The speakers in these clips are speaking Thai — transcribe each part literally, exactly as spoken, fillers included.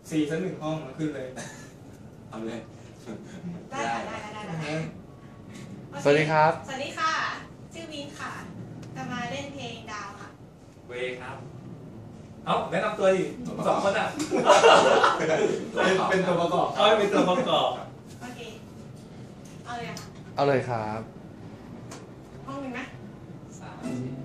สี่สักหนึ่งห้องมาขึ้นเลยเอาเลยได้ค่ะได้ได้ได้สวัสดีครับสวัสดีค่ะชื่อวินค่ะจะมาเล่นเพลงดาวค่ะเวครับเอ้าแนะนำตัวดิสองคนอ่ะเป็นตัวประกอบเอ้ยเป็นตัวประกอบโอเคเอาเลยค่ะเอาเลยครับห้องหนึ่งนะสาม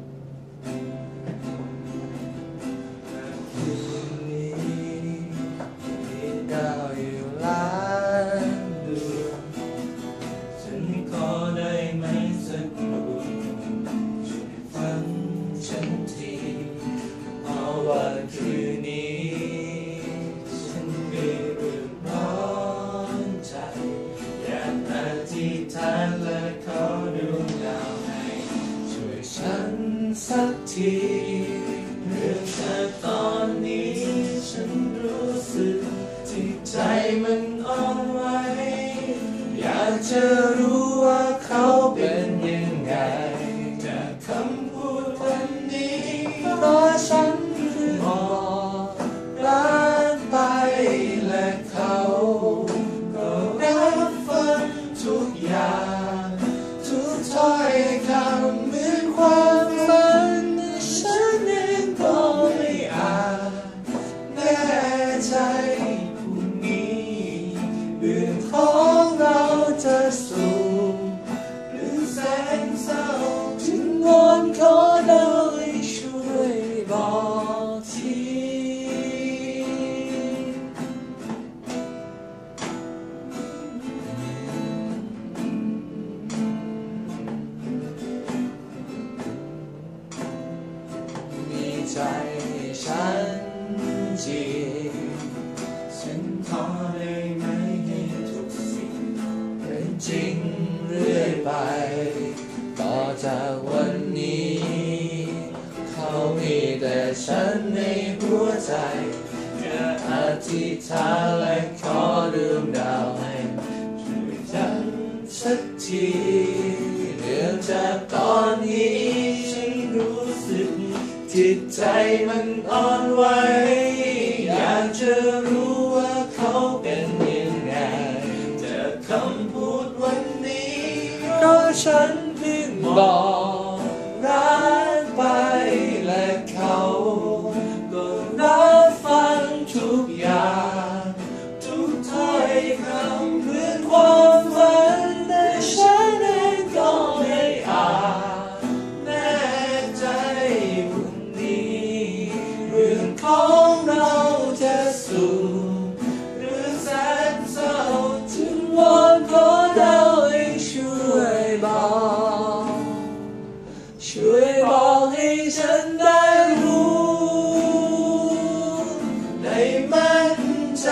ดาวอยู่ล้านดวงฉันขอได้ไหมสักดวงช่วยฟังฉันทีเพราะว่าคืนนี้ฉันมีเรื่องร้อนใจอยากอธิษฐานและขอดวงดาวให้ช่วยฉันสักทีเรื่องจากตอนนี้ฉันรู้สึกที่ใจมันอ่อนไหวอยากจะรู้ว่าเขาเป็นยังไงจากคำพูดวันนี้เพราะฉันคือบอกรักไปและเขาก็รับฟังทุกอย่างทุกถ้อยคำเหมือนความฝันฉันเองก็ไม่อาจแน่ใจพรุ่งนี้เรื่องของเราจะสูงหรือแสนเศร้าจึงวอนขอได้ช่วยบอกทีมีใจฉันจริงฉันขอได้ไหมให้ทุกสิ่งเป็นจริงเรื่อยไปต่อจากวันนี้เขามีแต่ฉันในหัวใจจะอธิษฐานและขอดวงดาวให้ช่วยฉันสักทีเรื่องจากตอนนี้ฉันรู้สึกจิตใจมันอ่อนไหวอยากจะรู้ว่าเขาเป็นยังไงจากคำพูดวันนี้เพราะฉันเพิ่งบอกรักไปและเขาก็รับฟังทุกอย่างทุกถ้อยคำเหมือนความฝันแต่ฉันเองก็ไม่อาจแน่ใจพรุ่งนี้เรื่องของเราจะสูงหรือแสนเศร้าจึงวอนขอดาวให้ช่วยบอกช่วยบอกให้ฉันได้รู้ได้มั่นใจ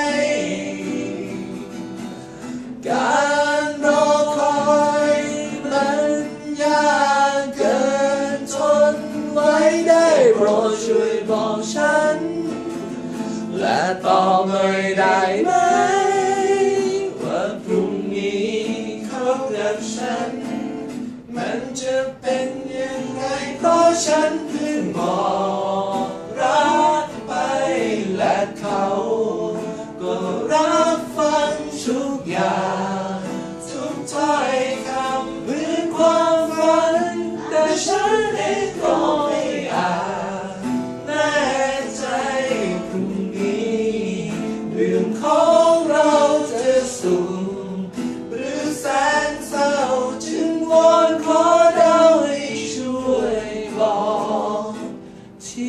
การรอคอยมันยากเกินทนไว้ได้โปรดช่วยบอกฉันและตอบหน่อยได้ไหมว่าพรุ่งนี้เขากับฉันมันจะเป็นยังไงเพราะฉันเพิ่งบอกรักไปและเขาก็รับฟังทุกอย่างทุกถ้อยคำเหมือนความฝันแต่ฉันเองก็ไม่อาจแน่ใจพรุ่งนี้เรื่องของเราจะสูงหรือแสนเศร้าจึงวอนขอดาวให้ช่วยบอกที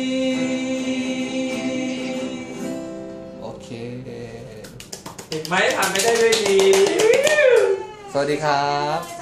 โอเคเห็นไหมผ่านไปได้ด้วยดีสวัสดีครับ